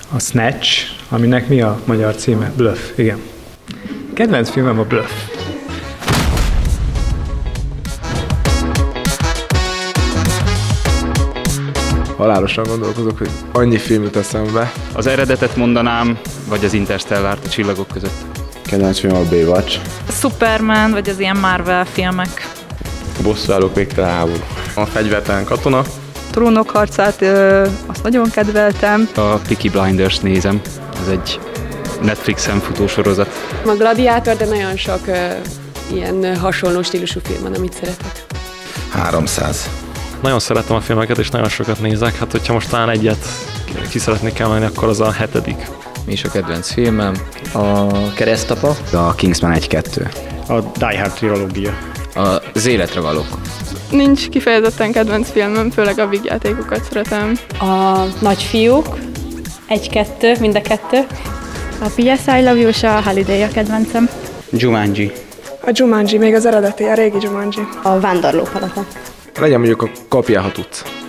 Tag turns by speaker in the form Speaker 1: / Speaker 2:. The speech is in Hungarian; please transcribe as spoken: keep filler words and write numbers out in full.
Speaker 1: A Snatch, aminek mi a magyar címe? Bluff, igen. Kedvenc filmem a Bluff.
Speaker 2: Halálosan gondolkozok, hogy annyi film jut eszembe.
Speaker 3: Az Eredetet mondanám, vagy az Interstellárt a csillagok között.
Speaker 4: Kedvenc film a Baywatch.
Speaker 5: A Superman, vagy az ilyen Marvel filmek.
Speaker 4: A Bosszúállók végtelen háború.
Speaker 2: A Fegyvertelen katona.
Speaker 6: Trónok harcát, ö, azt nagyon kedveltem.
Speaker 3: A Peaky Blinders nézem, ez egy Netflixen futó sorozat.
Speaker 7: A Gladiátor, de nagyon sok ö, ilyen hasonló stílusú film van, amit szeretek.
Speaker 4: háromszáz.
Speaker 8: Nagyon szeretem a filmeket, és nagyon sokat nézek. Hát, hogyha most talán egyet ki szeretnék emelni, akkor az a hetedik.
Speaker 9: Mi is a kedvenc filmem? A Keresztapa.
Speaker 4: A Kingsman egy kettő.
Speaker 1: A Die Hard trilógia.
Speaker 9: Az Életre valók.
Speaker 6: Nincs kifejezetten kedvenc filmem, főleg a vígjátékokat szeretem.
Speaker 10: A Nagyfiúk, egy-kettő, mind a kettő.
Speaker 11: A P S I Love You és a Holiday a kedvencem.
Speaker 12: Jumanji.
Speaker 13: A Jumanji, még az eredeti, a régi Jumanji.
Speaker 10: A Vándorló palota.
Speaker 2: Legyen mondjuk a Kapjál, ha tudsz.